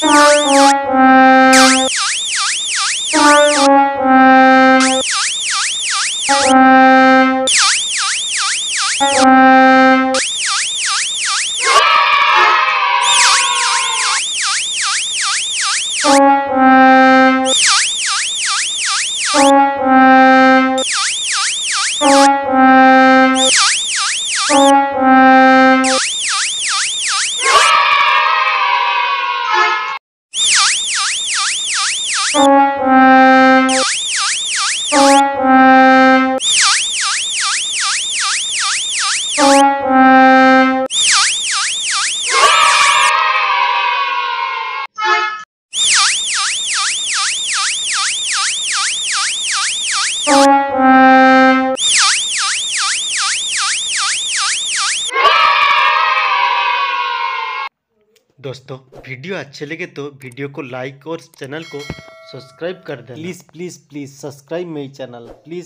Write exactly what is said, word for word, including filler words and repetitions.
दोस्तों वीडियो अच्छे लगे तो वीडियो को लाइक और चैनल को सब्सक्राइब कर देना। प्लीज़ प्लीज़ प्लीज़ सब्सक्राइब मेरी चैनल प्लीज़।